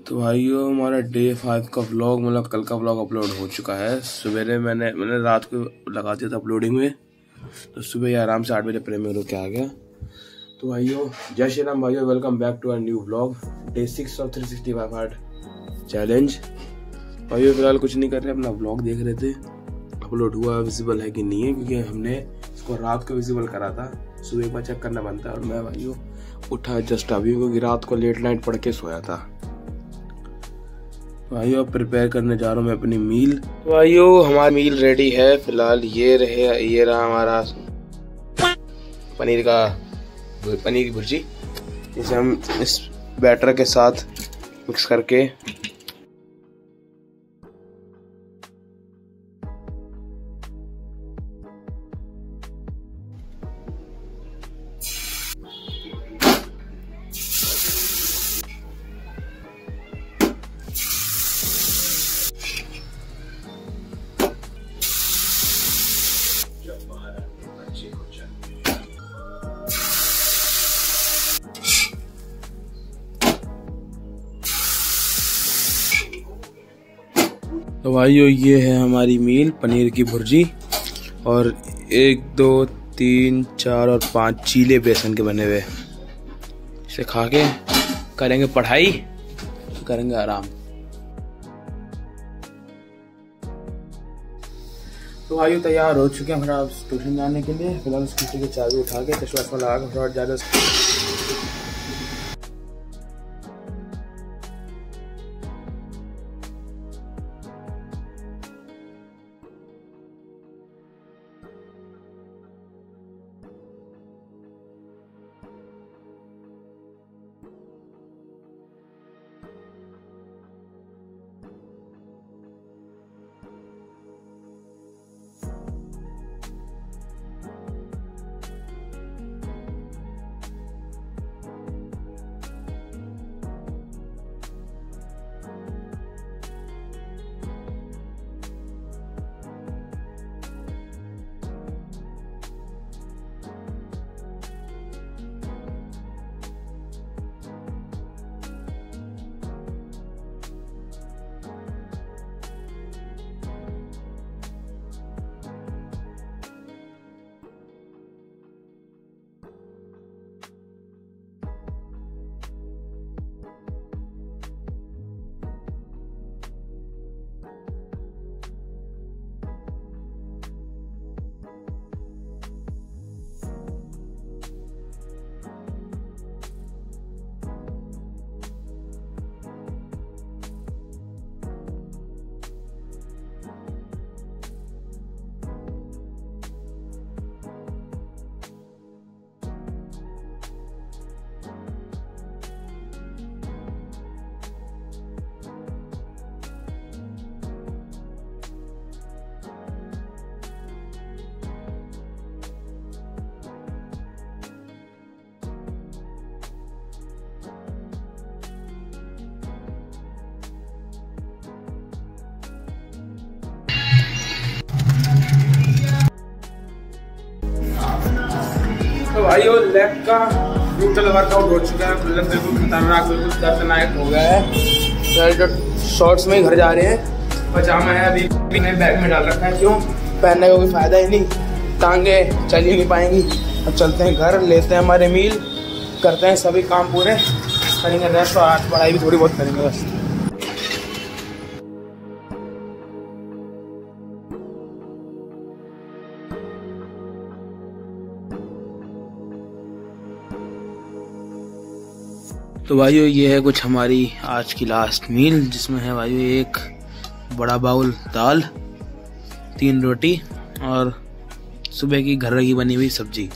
तो भाइयों हमारा डे 5 का व्लॉग मतलब कल का व्लॉग अपलोड हो चुका है। सवेरे मैंने रात को लगा दिया था अपलोडिंग में, तो सुबह ही आराम से 8 बजे प्रेमी होकर आ गया। तो भाइयों जय श्री राम भाइयों, welcome back to our new vlog day 6 of 365 hard challenge. भाइयों फिलहाल कुछ नहीं कर रहे, अपना व्लॉग देख रहे थे अपलोड हुआ विजिबल है कि नहीं है, क्योंकि हमने इसको रात को विजिबल करा था, सुबह एक बार चेक करना बनता है। और मैं भाइयों उठा जस्ट अभी, क्योंकि रात को लेट नाइट पढ़ के सोया था। भाइयों अब प्रिपेयर करने जा रहा हूँ मैं अपनी मील। तो भाइयों हमारी मील रेडी है फिलहाल। ये रहा हमारा पनीर की भुर्जी, इसे हम इस बैटर के साथ मिक्स करके तो भाइयों ये है हमारी मील पनीर की भुर्जी, और 1 2 3 4 और 5 चीले बेसन के बने हुए। इसे खा के करेंगे पढ़ाई, करेंगे आराम। तो भाइयों तैयार हो चुके हैं हमारा ट्यूशन जाने के लिए। फिलहाल स्कूटी की चाबी उठा के चश्मा लगा के थोड़ा ज़्यादा तो भाइयों लेग का टोटल वर्कआउट हो चुका है। बिल्कुल खतरनाक, बिल्कुल दर्दनाक हो गया है। शॉर्ट्स में ही घर जा रहे हैं। पजामा है अभी मैंने बैग में डाल रखा है, क्यों पहनने का कोई फायदा ही नहीं, टांगे चल ही नहीं पाएंगी। अब चलते हैं घर, लेते हैं हमारे मील, करते हैं सभी काम पूरे, करेंगे रेस्ट और आज पढ़ाई भी थोड़ी बहुत करेंगे बस। तो भाइयों ये है कुछ हमारी आज की लास्ट मील, जिसमें है भाइयों एक बड़ा बाउल दाल, 3 रोटी और सुबह की घर की बनी हुई सब्जी।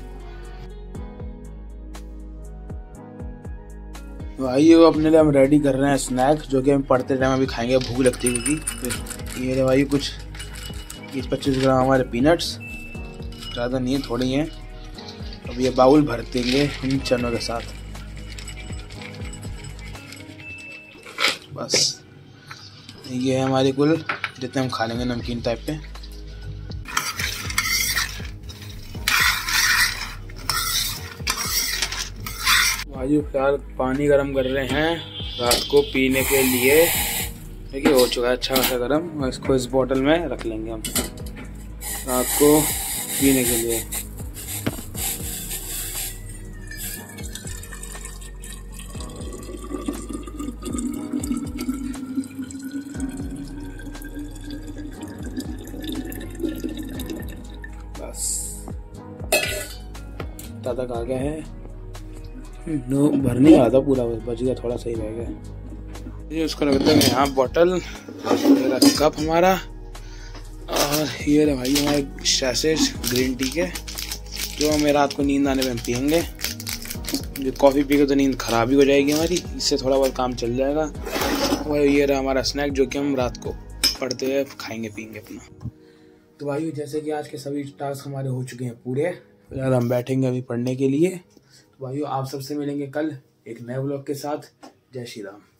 भाइयों अपने लिए हम रेडी कर रहे हैं स्नैक, जो कि हम पढ़ते टाइम अभी खाएंगे, भूख लगती है क्योंकि। ये भाई कुछ 20-25 ग्राम हमारे पीनट्स, ज़्यादा नहीं है, थोड़ी हैं। अब ये बाउल भर देंगे इन चनों के साथ बस। ये है हमारी कुल जितने हम खा लेंगे नमकीन टाइप पे। भाई फिलहाल पानी गर्म कर रहे हैं रात को पीने के लिए। देखिए हो चुका है अच्छा खासा गर्म, और इसको इस बोतल में रख लेंगे हम रात को पीने के लिए। तक आ गया है, नो भरने वाला था पूरा, बच गया थोड़ा, सही रह गया। ये उसको रख देंगे यहाँ बोतल, मेरा कप हमारा, और ये रहे भाई हमारे सैशेज ग्रीन टी के, जो हमें रात को नींद आने में हम पियेंगे। जो कॉफ़ी पी के तो नींद खराब ही हो जाएगी हमारी, इससे थोड़ा बहुत काम चल जाएगा। और ये रहा हमारा स्नैक, जो कि हम रात को पढ़ते हुए खाएंगे पियेंगे अपना। तो भाई जैसे कि आज के सभी टास्क हमारे हो चुके हैं पूरे, फिलहाल हम बैठेंगे अभी पढ़ने के लिए। तो भाइयों आप सबसे मिलेंगे कल एक नए व्लॉग के साथ। जय श्री राम।